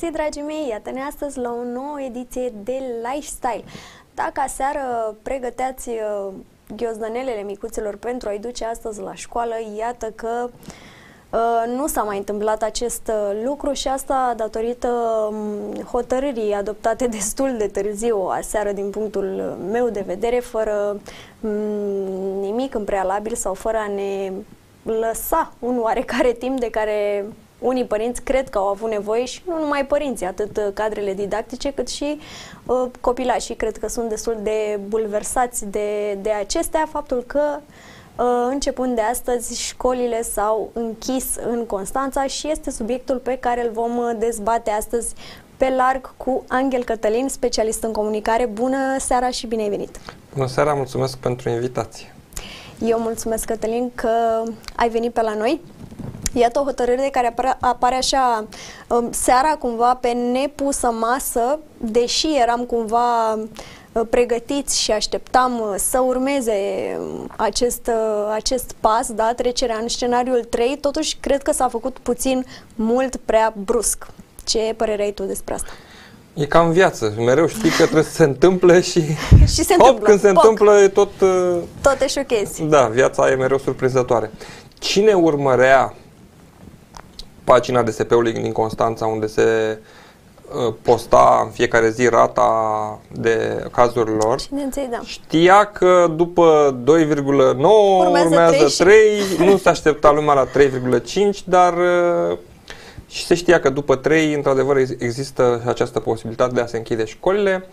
găsit, dragii mei! Iată-ne astăzi la o nouă ediție de Lifestyle. Dacă aseară pregăteați ghiozdanelele micuților pentru a-i duce astăzi la școală, iată că nu s-a mai întâmplat acest lucru și asta datorită hotărârii adoptate destul de târziu aseară din punctul meu de vedere, fără nimic în prealabil sau fără a ne lăsa un oarecare timp de care unii părinți cred că au avut nevoie și nu numai părinții, atât cadrele didactice cât și copilașii cred că sunt destul de bulversați de acestea, faptul că începând de astăzi școlile s-au închis în Constanța și este subiectul pe care îl vom dezbate astăzi pe larg cu Anghel Cătălin, specialist în comunicare. Bună seara și bine ai venit! Bună seara, mulțumesc pentru invitație! Eu mulțumesc, Cătălin, că ai venit pe la noi. Iată o hotărâre care apare așa seara cumva pe nepusă masă, deși eram cumva pregătiți și așteptam să urmeze acest pas, da, trecerea în scenariul 3, totuși cred că s-a făcut puțin mult prea brusc. Ce părere ai tu despre asta? E ca în viață, mereu știi că trebuie să se întâmple și, și se întâmplă. Când se întâmplă e tot te șochezi. Da, viața e mereu surprinzătoare. Cine urmărea pagina DSP-ului din Constanța, unde se posta în fiecare zi rata de cazurilor, da, știa că după 2,9 urmează 3, nu se aștepta lumea la 3,5, dar și se știa că după 3, într-adevăr, există această posibilitate de a se închide școlile.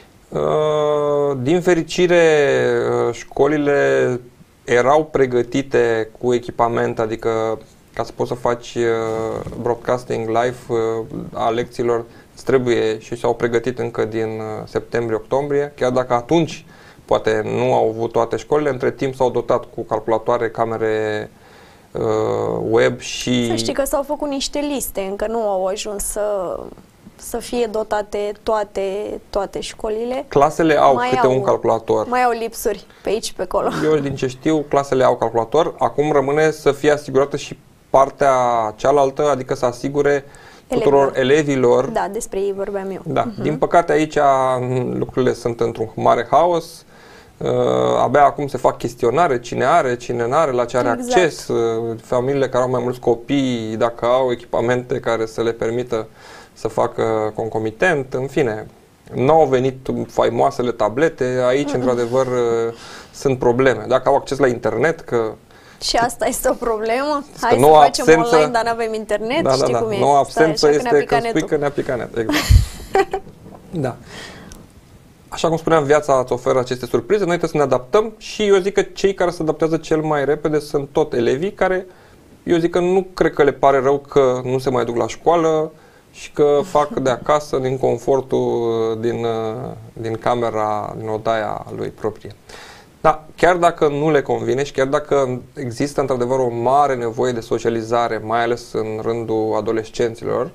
Din fericire, școlile erau pregătite cu echipament, adică ca să poți să faci broadcasting live a lecțiilor, îți trebuie și s-au pregătit încă din septembrie-octombrie, chiar dacă atunci poate nu au avut toate școlile, între timp s-au dotat cu calculatoare, camere web și... Să știi că s-au făcut niște liste, încă nu au ajuns să fie dotate toate școlile. Clasele au câte un calculator. Mai au lipsuri pe aici, pe acolo. Eu, din ce știu, clasele au calculator. Acum rămâne să fie asigurată și partea cealaltă, adică să asigure tuturor elevilor. Da, despre ei vorbeam eu. Da. Din păcate aici lucrurile sunt într-un mare haos. Abia acum se fac chestionare, cine are, cine nu are, la ce are acces, familiile care au mai mulți copii, dacă au echipamente care să le permită să facă concomitent, în fine. Nu au venit faimoasele tablete, aici într-adevăr sunt probleme. Dacă au acces la internet, că... Și asta este o problemă? Hai să facem online, dar nu avem internet, știi cum e? Noua absență este că spui că ne-a picat net, exact. Da. Așa cum spuneam, viața îți oferă aceste surprize, noi trebuie să ne adaptăm și eu zic că cei care se adaptează cel mai repede sunt tot elevii care, eu zic că nu cred că le pare rău că nu se mai duc la școală și că fac de acasă, din confortul din camera, din odaia lui proprie. Da, chiar dacă nu le convine și chiar dacă există într-adevăr o mare nevoie de socializare, mai ales în rândul adolescenților,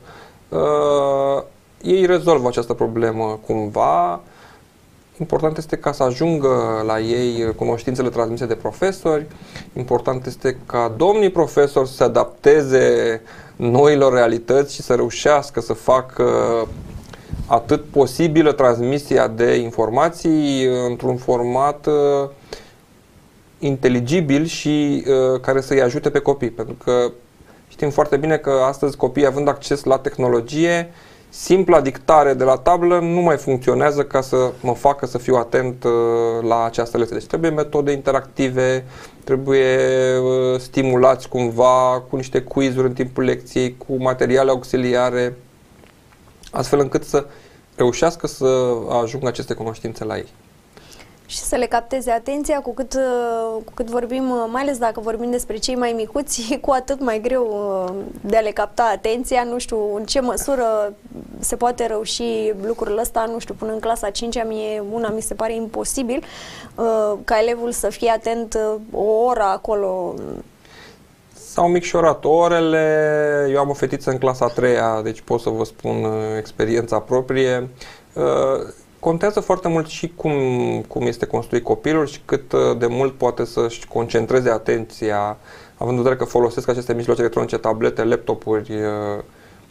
ei rezolvă această problemă cumva. Important este ca să ajungă la ei cunoștințele transmise de profesori. Important este ca domnii profesori să se adapteze noilor realități și să reușească să facă atât posibilă transmisia de informații într-un format inteligibil și care să-i ajute pe copii. Pentru că știm foarte bine că astăzi copiii, având acces la tehnologie, simpla dictare de la tablă nu mai funcționează ca să mă facă să fiu atent la această lecție. Deci trebuie metode interactive, trebuie stimulați cumva cu niște quiz-uri în timpul lecției, cu materiale auxiliare, astfel încât să reușească să ajungă aceste cunoștințe la ei. Și să le capteze atenția, cu cât vorbim, mai ales dacă vorbim despre cei mai micuți, cu atât mai greu de a le capta atenția. Nu știu în ce măsură se poate reuși lucrul ăsta, nu știu, până în clasa 5-a mi se pare imposibil ca elevul să fie atent o oră acolo. S-au micșorat orele, eu am o fetiță în clasa 3-a, deci pot să vă spun experiența proprie. Contează foarte mult și cum este construit copilul și cât de mult poate să-și concentreze atenția, având în vedere că folosesc aceste mijloace electronice, tablete, laptopuri,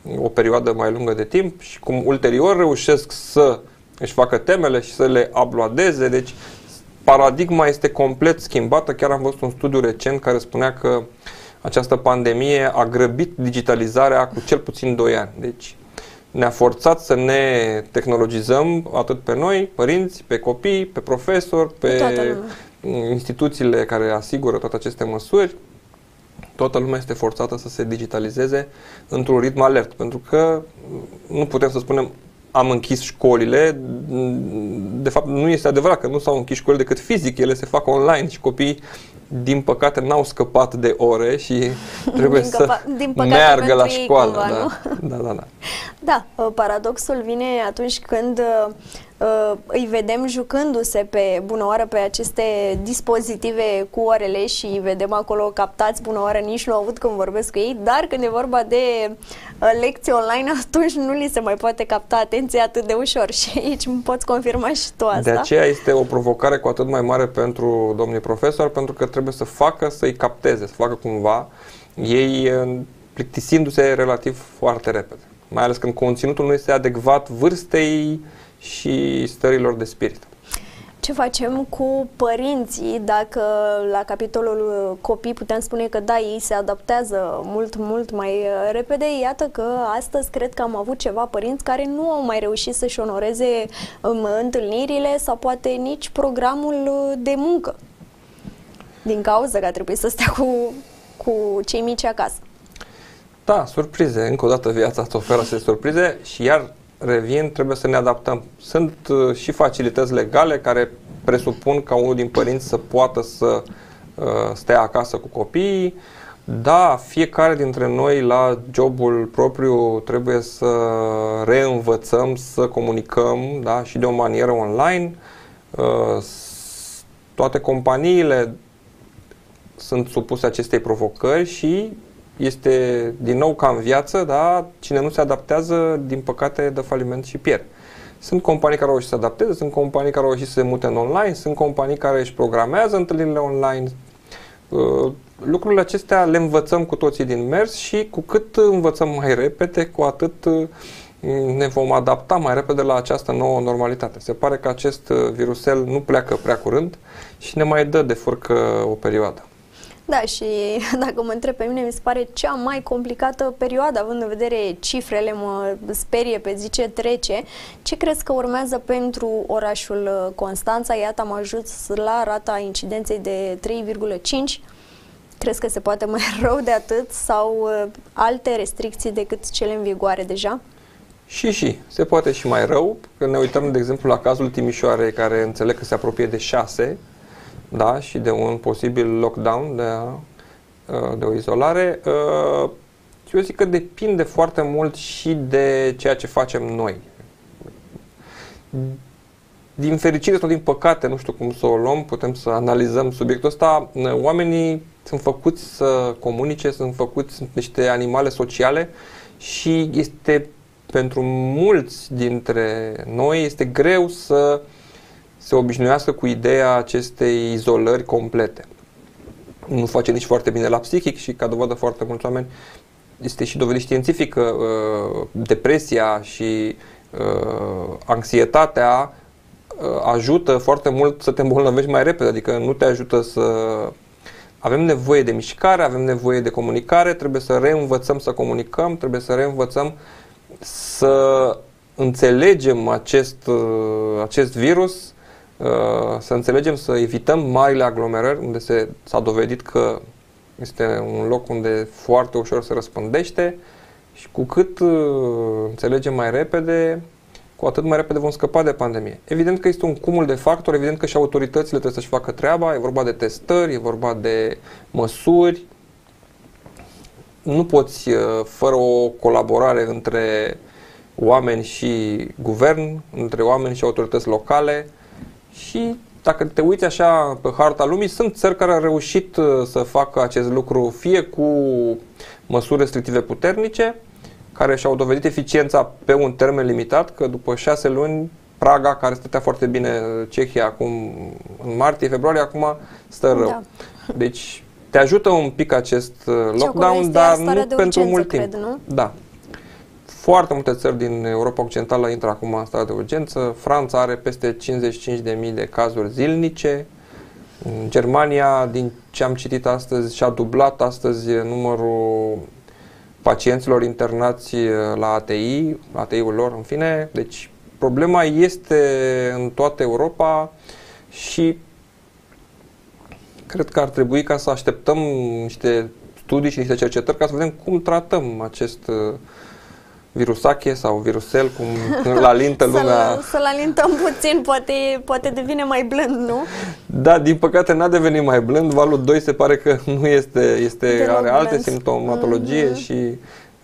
o perioadă mai lungă de timp și cum ulterior reușesc să își facă temele și să le uploadeze. Deci paradigma este complet schimbată. Chiar am văzut un studiu recent care spunea că această pandemie a grăbit digitalizarea cu cel puțin 2 ani. Deci ne-a forțat să ne tehnologizăm atât pe noi, părinți, pe copii, pe profesori, pe instituțiile care asigură toate aceste măsuri. Toată lumea este forțată să se digitalizeze într-un ritm alert, pentru că nu putem să spunem am închis școlile. De fapt, nu este adevărat că nu s-au închis școlile decât fizic, ele se fac online și copiii, din păcate, n-au scăpat de ore și trebuie să meargă la școală. Cumva, da. Da, paradoxul vine atunci când îi vedem jucându-se pe bună oară pe aceste dispozitive cu orele și îi vedem acolo captați bună oară, nici nu au avut când vorbesc cu ei, dar când e vorba de lecții online, atunci nu li se mai poate capta atenția atât de ușor și aici poți confirma și tu asta. De aceea este o provocare cu atât mai mare pentru domnii profesori, pentru că trebuie să facă, să-i capteze, să facă cumva, ei plictisindu-se relativ foarte repede. Mai ales când conținutul nu este adecvat vârstei și stărilor de spirit. Ce facem cu părinții dacă la capitolul copii putem spune că da, ei se adaptează mult mai repede? Iată că astăzi cred că am avut ceva părinți care nu au mai reușit să-și onoreze întâlnirile sau poate nici programul de muncă din cauza că a trebuit să stea cu cei mici acasă. Da, surprize. Încă o dată viața îți oferă surprize și iar revin, trebuie să ne adaptăm. Sunt și facilități legale care presupun ca unul din părinți să poată să stea acasă cu copiii. Da, fiecare dintre noi la jobul propriu trebuie să reînvățăm să comunicăm, da, și de o manieră online. Toate companiile sunt supuse acestei provocări și este din nou ca în viață, da, cine nu se adaptează, din păcate, dă faliment și pierde. Sunt companii care au reușit să se adapteze, sunt companii care au reușit să se mute în online, sunt companii care își programează întâlnirile online. Lucrurile acestea le învățăm cu toții din mers și cu cât învățăm mai repede, cu atât ne vom adapta mai repede la această nouă normalitate. Se pare că acest virusel nu pleacă prea curând și ne mai dă de furcă o perioadă. Da, și dacă mă întreb pe mine, mi se pare cea mai complicată perioadă, având în vedere cifrele, mă sperie pe zi ce trece. Ce crezi că urmează pentru orașul Constanța? Iată, am ajuns la rata incidenței de 3,5. Crezi că se poate mai rău de atât sau alte restricții decât cele în vigoare deja? Și se poate și mai rău. Când ne uităm, de exemplu, la cazul Timișoarei, care înțeleg că se apropie de 6, da, și de un posibil lockdown, de o izolare, eu zic că depinde foarte mult și de ceea ce facem noi. Din fericire sau din păcate, nu știu cum să o luăm, putem să analizăm subiectul ăsta, oamenii sunt făcuți să comunice, sunt niște animale sociale și este pentru mulți dintre noi este greu să se obișnuiască cu ideea acestei izolări complete. Nu face nici foarte bine la psihic și, ca dovadă, foarte mulți oameni, este și dovedit științific că depresia și anxietatea ajută foarte mult să te îmbolnăvești mai repede, adică nu te ajută să... Avem nevoie de mișcare, avem nevoie de comunicare, trebuie să reînvățăm să comunicăm, trebuie să reînvățăm să înțelegem acest virus, să înțelegem să evităm marile aglomerări unde s-a dovedit că este un loc unde foarte ușor se răspândește și cu cât înțelegem mai repede, cu atât mai repede vom scăpa de pandemie. Evident că este un cumul de factori, evident că și autoritățile trebuie să-și facă treaba, e vorba de testări, e vorba de măsuri. Nu poți, fără o colaborare între oameni și guvern, între oameni și autorități locale. Și dacă te uiți așa pe harta lumii, sunt țări care au reușit să facă acest lucru fie cu măsuri restrictive puternice, care și-au dovedit eficiența pe un termen limitat, că după 6 luni, Praga, care stătea foarte bine, Cehia, acum în martie, februarie, acum stă rău. Da. Deci te ajută un pic acest lockdown, dar nu pentru mult timp. Cred, nu? Da. Foarte multe țări din Europa Occidentală intră acum în stare de urgență. Franța are peste 55.000 de cazuri zilnice. Germania, din ce am citit astăzi, și-a dublat astăzi numărul pacienților internați la ATI, ATI-ul lor, în fine. Deci problema este în toată Europa și cred că ar trebui ca să așteptăm niște studii și niște cercetări ca să vedem cum tratăm acest virusache sau virusel, cum îl alintă lumea. Să-l alintăm puțin, poate devine mai blând, nu? Da, din păcate n-a devenit mai blând. Valul 2 se pare că nu are alte simptomatologie și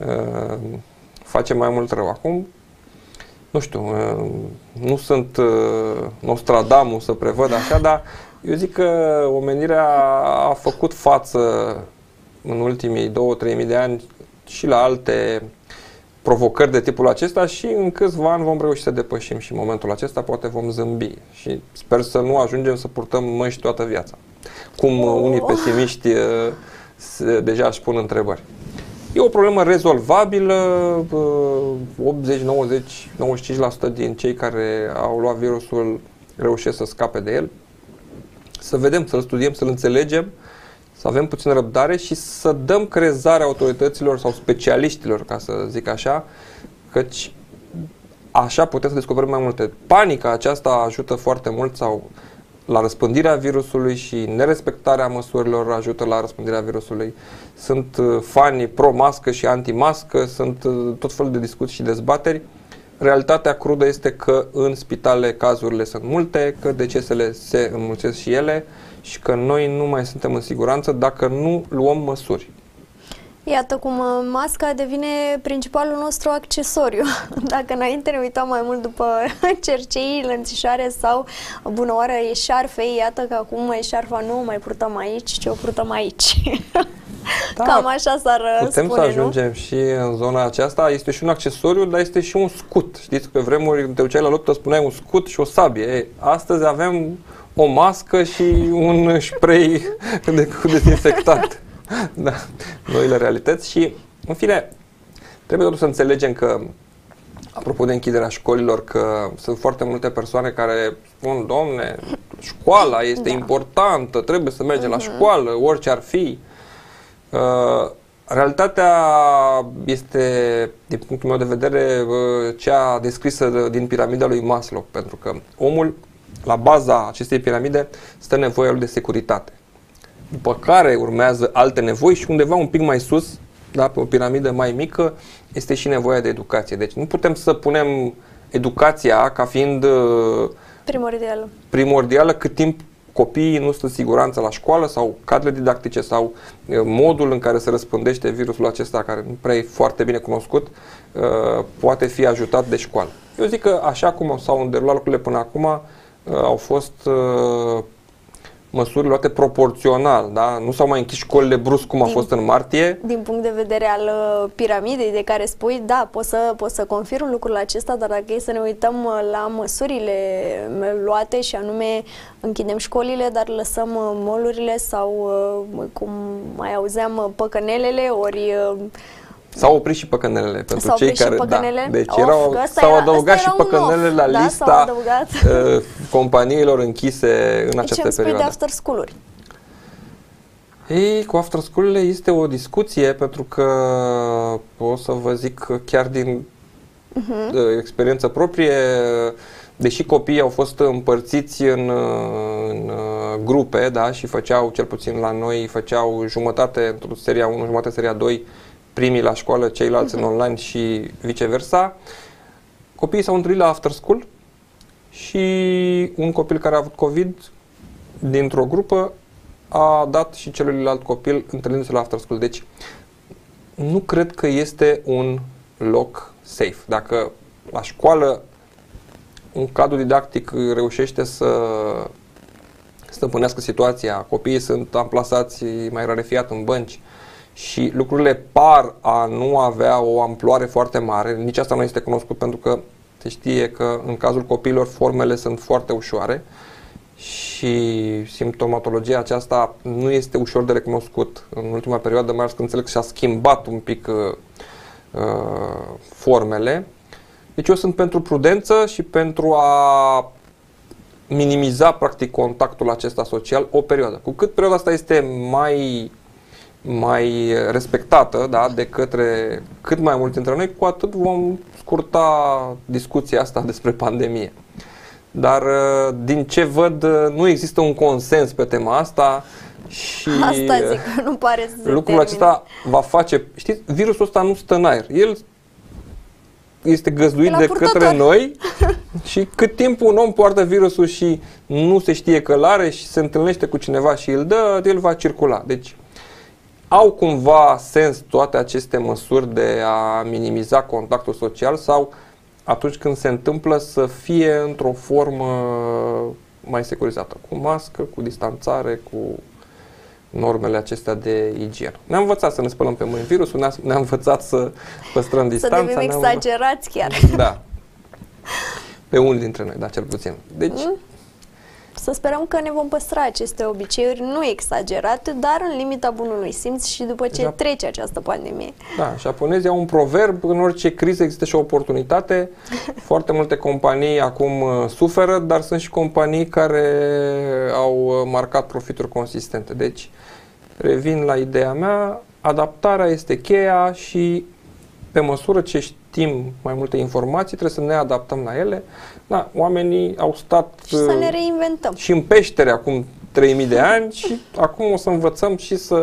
face mai mult rău. Acum, nu știu, nu sunt Nostradamus să prevăd așa, dar eu zic că omenirea a făcut față în ultimii 2-3 mii de ani și la alte provocări de tipul acesta și în câțiva ani vom reuși să depășim și momentul acesta, poate vom zâmbi și sper să nu ajungem să purtăm măști toată viața. Cum unii pesimiști deja își pun întrebări. E o problemă rezolvabilă, 80, 90, 95% din cei care au luat virusul reușesc să scape de el. Să vedem, să-l studiem, să-l înțelegem, să avem puțină răbdare și să dăm crezare autorităților sau specialiștilor, ca să zic așa, căci așa putem să descoperim mai multe. Panica aceasta ajută foarte mult sau la răspândirea virusului și nerespectarea măsurilor ajută la răspândirea virusului. Sunt fani pro-mască și anti-mască, sunt tot felul de discuții și dezbateri. Realitatea crudă este că în spitale cazurile sunt multe, că decesele se înmulțesc și ele și că noi nu mai suntem în siguranță dacă nu luăm măsuri. Iată cum masca devine principalul nostru accesoriu. Dacă înainte ne uitam mai mult după cercei, lănțișoare sau bunăoară eșarfe, iată că acum eșarfa nu o mai purtăm aici, ci o purtăm aici. Da, cam așa s-ar putem spune, să ajungem nu? Și în zona aceasta. Este și un accesoriu, dar este și un scut. Știți că pe vremuri te duceai la luptă, spuneai un scut și o sabie. Astăzi avem o mască și un spray cu dezinfectant. Da, noile realități și, în fine, trebuie totuși să înțelegem că, apropo de închiderea școlilor, că sunt foarte multe persoane care spun, domne, școala este importantă, trebuie să mergem la școală, orice ar fi. Realitatea este, din punctul meu de vedere, cea descrisă din piramida lui Maslow, pentru că omul, la baza acestei piramide, stă nevoia lui de securitate. După care urmează alte nevoi și undeva un pic mai sus, da, pe o piramidă mai mică, este și nevoia de educație. Deci nu putem să punem educația ca fiind primordială cât timp copiii nu sunt în siguranță la școală sau cadrele didactice sau modul în care se răspândește virusul acesta, care nu prea e foarte bine cunoscut, poate fi ajutat de școală. Eu zic că așa cum s-au derulat lucrurile până acum, au fost măsuri luate proporțional, da? Nu s-au mai închis școlile brusc cum a fost în martie. Din punct de vedere al piramidei de care spui, da, pot să confirm lucrul acesta, dar dacă e să ne uităm la măsurile luate și anume închidem școlile, dar lăsăm mall-urile sau, cum mai auzeam, păcănelele, ori... S-au oprit și păcănelele pentru cei care... Păcănele? Da, deci s-au adăugat și păcănelele la lista companiilor închise în această perioadă. Ce îmi spui de after school-uri? Ei, cu after school-urile este o discuție, pentru că o să vă zic chiar din experiență proprie, deși copiii au fost împărțiți în grupe, da, și făceau, cel puțin la noi, făceau jumătate într-o seria 1, jumătate seria 2, primii la școală, ceilalți în online și viceversa. Copiii s-au întâlnit la after school și un copil care a avut COVID dintr-o grupă a dat și celuilalt copil întâlnindu-se la after school. Deci nu cred că este un loc safe. Dacă la școală un cadru didactic reușește să stăpânească situația, copiii sunt amplasați mai rarefiat în bănci și lucrurile par a nu avea o amploare foarte mare, nici asta nu este cunoscut, pentru că se știe că în cazul copiilor formele sunt foarte ușoare și simptomatologia aceasta nu este ușor de recunoscut în ultima perioadă, mai ales că înțeleg că și-a schimbat un pic formele. Deci eu sunt pentru prudență și pentru a minimiza practic contactul acesta social o perioadă. Cu cât perioada asta este mai respectată, da, de către cât mai mulți dintre noi, cu atât vom scurta discuția asta despre pandemie. Dar din ce văd, nu există un consens pe tema asta și asta zic, că nu pare să se lucrul acesta va face, știți, virusul ăsta nu stă în aer. El este găzduit de către noi și cât timp un om poartă virusul și nu se știe că l-are și se întâlnește cu cineva și îl dă, el va circula. Deci au cumva sens toate aceste măsuri de a minimiza contactul social sau atunci când se întâmplă să fie într-o formă mai securizată, cu mască, cu distanțare, cu normele acestea de igienă. Ne-am învățat să ne spălăm pe mâini virusul, ne-am învățat să păstrăm distanța. Să devenim exagerați chiar. Da. Pe unii dintre noi, da, cel puțin. Deci, să sperăm că ne vom păstra aceste obiceiuri, nu exagerate, dar în limita bunului simț și după ce trece această pandemie. Da, japonezii au un proverb, în orice criză există și o oportunitate. Foarte multe companii acum suferă, dar sunt și companii care au marcat profituri consistente. Deci, revin la ideea mea, adaptarea este cheia și pe măsură ce știm mai multe informații, trebuie să ne adaptăm la ele. Da, oamenii au stat și să ne reinventăm. Și în peștere acum 3000 de ani și acum o să învățăm și să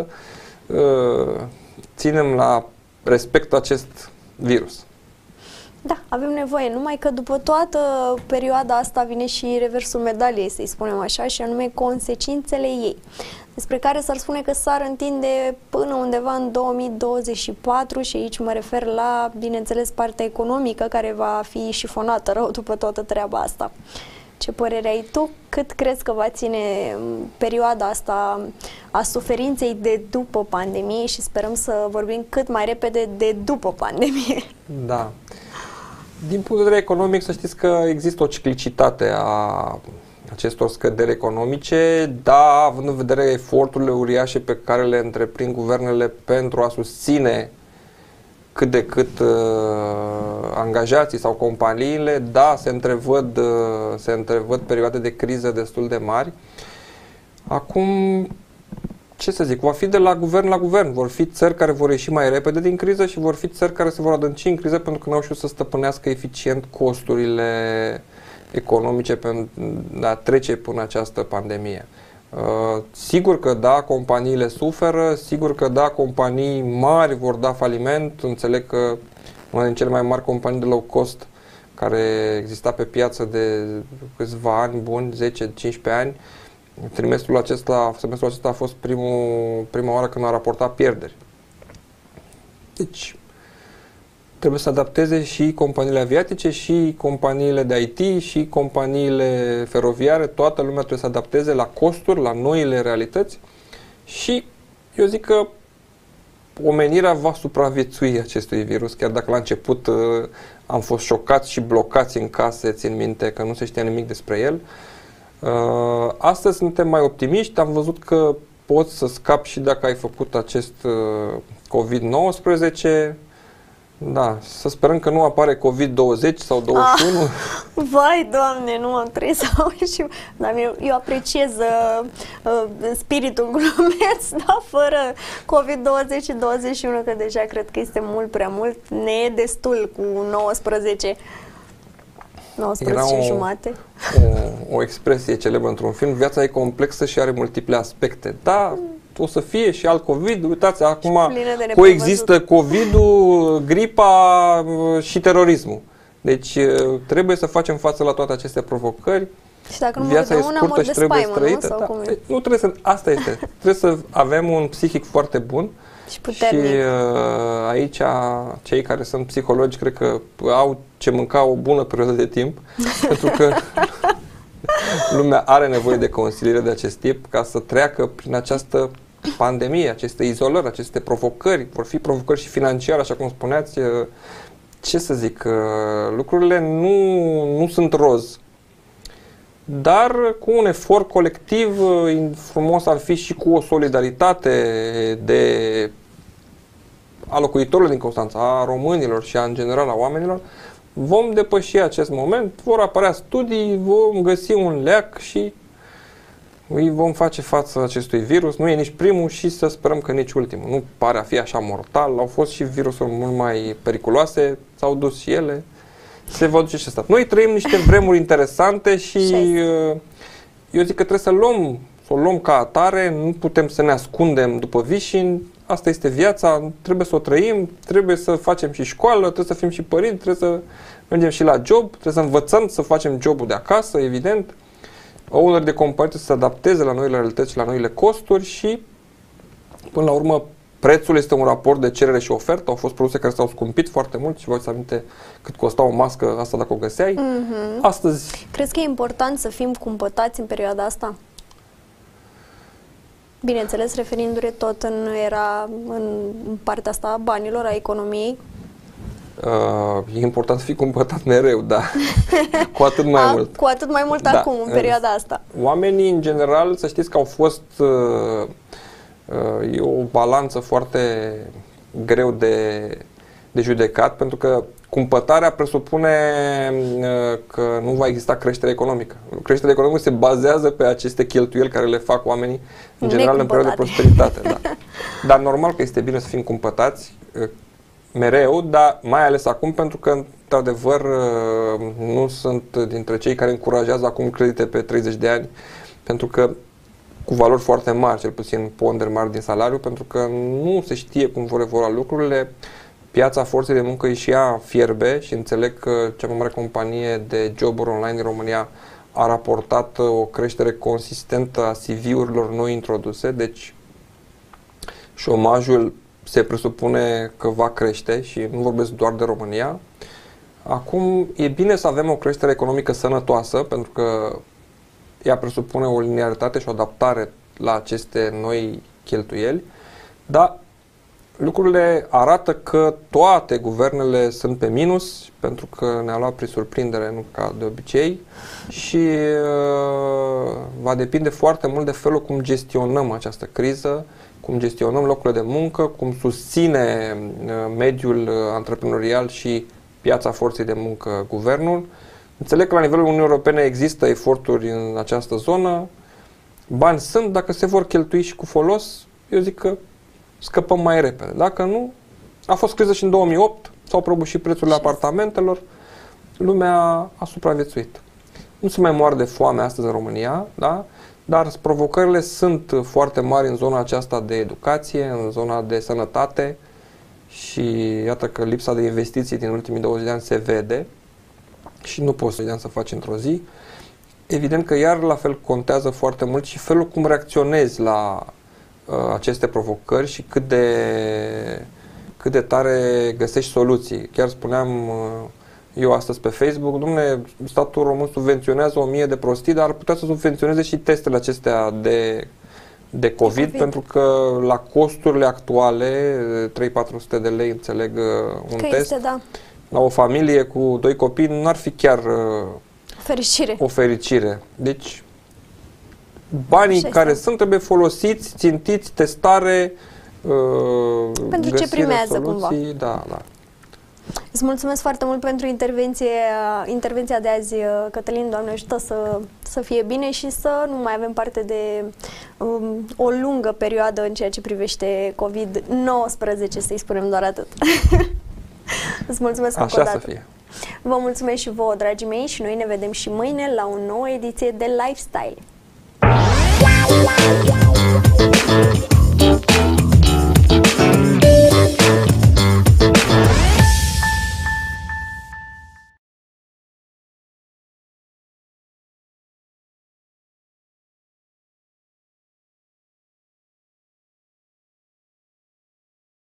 ținem la respect acest virus. Da, avem nevoie, numai că după toată perioada asta vine și reversul medaliei, să-i spunem așa, și anume consecințele ei, despre care s-ar spune că s-ar întinde până undeva în 2024 și aici mă refer la, bineînțeles, partea economică care va fi șifonată rău după toată treaba asta. Ce părere ai tu? Cât crezi că va ține perioada asta a suferinței de după pandemie și sperăm să vorbim cât mai repede de după pandemie? Da. Din punct de vedere economic, să știți că există o ciclicitate a acestor scăderi economice, da, având în vedere eforturile uriașe pe care le întreprind guvernele pentru a susține cât de cât angajații sau companiile, da, se întrevăd perioade de criză destul de mari. Acum, ce să zic, va fi de la guvern la guvern. Vor fi țări care vor ieși mai repede din criză și vor fi țări care se vor adânci în criză pentru că n-au știut să stăpânească eficient costurile economice pentru a trece până această pandemie. Sigur că da, companiile suferă, sigur că da, companii mari vor da faliment. Înțeleg că una din cele mai mari companii de low cost care exista pe piață de câțiva ani buni, 10-15 ani, semestrul acesta a fost prima oară când a raportat pierderi. Deci, trebuie să adapteze și companiile aviatice, și companiile de IT, și companiile feroviare. Toată lumea trebuie să adapteze la costuri, la noile realități și eu zic că omenirea va supraviețui acestui virus, chiar dacă la început am fost șocați și blocați în case, țin minte că nu se știa nimic despre el. Astăzi suntem mai optimiști, am văzut că poți să scapi și dacă ai făcut acest COVID-19. Da, să sperăm că nu apare COVID-20 sau 21. Vai, Doamne, nu am trăit să aud și... Dar eu apreciez spiritul glumeț, dar fără COVID-20 și 21, că deja cred că este mult prea mult. Ne e destul cu 19 și jumate. O expresie celebră într-un film: viața e complexă și are multiple aspecte. Da, o să fie și alt COVID. Uitați, acum coexistă COVID-ul, gripa și terorismul. Deci trebuie să facem față la toate aceste provocări. Și dacă nu viața e scurtă și trebuie trăită. Nu? Sau cum e? Nu trebuie să... Asta este. Trebuie să avem un psihic foarte bun. Și puternic. Și aici cei care sunt psihologi cred că au ce mânca o bună perioadă de timp, pentru că lumea are nevoie de consiliere de acest tip ca să treacă prin această pandemie, aceste izolări, aceste provocări. Vor fi provocări și financiare, așa cum spuneați. Ce să zic, lucrurile nu sunt roz. Dar cu un efort colectiv frumos ar fi și cu o solidaritate de a locuitorilor din Constanța, a românilor și în general a oamenilor, vom depăși acest moment, vor apărea studii, vom găsi un leac și îi vom face față acestui virus. Nu e nici primul și să sperăm că nici ultimul. Nu pare a fi așa mortal, au fost și virusuri mult mai periculoase, s-au dus și ele, se va duce și asta. Noi trăim niște vremuri interesante și eu zic că trebuie să o luăm ca atare, nu putem să ne ascundem după vișini, asta este viața, trebuie să o trăim, trebuie să facem și școală, trebuie să fim și părinți, trebuie să mergem și la job, trebuie să învățăm să facem jobul de acasă, evident. Owner de companie să se adapteze la noile realități și la noile costuri și, până la urmă, prețul este un raport de cerere și ofertă. Au fost produse care s-au scumpit foarte mult și vă ați aminte cât costa o mască asta dacă o găseai. Astăzi... Crezi că e important să fim cumpătați în perioada asta? Bineînțeles, referindu-ne tot în partea asta a banilor, a economiei. E important să fii cumpătat mereu, da. Cu atât mai mult. Cu atât mai mult acum, în perioada asta. Oamenii, în general, să știți că au fost... e o balanță foarte greu de judecat, pentru că cumpătarea presupune că nu va exista creștere economică. Creșterea economică se bazează pe aceste cheltuieli care le fac oamenii, în general, în perioada de prosperitate. Da. Dar normal că este bine să fim cumpătați mereu, dar mai ales acum, pentru că, într-adevăr, nu sunt dintre cei care încurajează acum credite pe 30 de ani, pentru că cu valori foarte mari, cel puțin ponderi mari din salariu, pentru că nu se știe cum vor evolua lucrurile. Piața forței de muncă și ea fierbe și înțeleg că cea mai mare companie de joburi online din România a raportat o creștere consistentă a CV-urilor noi introduse, deci șomajul se presupune că va crește și nu vorbesc doar de România. Acum e bine să avem o creștere economică sănătoasă, pentru că ea presupune o linearitate și o adaptare la aceste noi cheltuieli, dar lucrurile arată că toate guvernele sunt pe minus, pentru că ne-a luat prin surprindere, nu ca de obicei, și va depinde foarte mult de felul cum gestionăm această criză, cum gestionăm locurile de muncă, cum susține mediul antreprenorial și piața forței de muncă guvernul. Înțeleg că la nivelul Uniunii Europene există eforturi în această zonă, bani sunt, dacă se vor cheltui și cu folos, eu zic că scăpăm mai repede. Dacă nu, a fost criză și în 2008, s-au prăbușit prețurile apartamentelor, lumea a supraviețuit. Nu se mai moare de foame astăzi în România, da? Dar provocările sunt foarte mari în zona aceasta de educație, în zona de sănătate și iată că lipsa de investiții din ultimii 20 de ani se vede și nu poți să faci într-o zi. Evident că iar la fel contează foarte mult și felul cum reacționezi la aceste provocări și cât de tare găsești soluții. Chiar spuneam eu astăzi pe Facebook, dom'le, statul român subvenționează 1000 de prostii, dar ar putea să subvenționeze și testele acestea de COVID, pentru că la costurile actuale, 300-400 de lei, înțeleg, un test, este, da. La o familie cu 2 copii, n-ar fi chiar o fericire. Deci, banii care sunt trebuie folosiți, țintiți, testare, pentru ce primează soluții, cumva. Da, da. Îți mulțumesc foarte mult pentru intervenția de azi, Cătălin. Doamne ajută să fie bine și să nu mai avem parte de o lungă perioadă în ceea ce privește COVID-19, să-i spunem doar atât. Îți mulțumesc încă o dată. Așa să fie. Vă mulțumesc și vouă, dragii mei, și noi ne vedem și mâine la o nouă ediție de Lifestyle.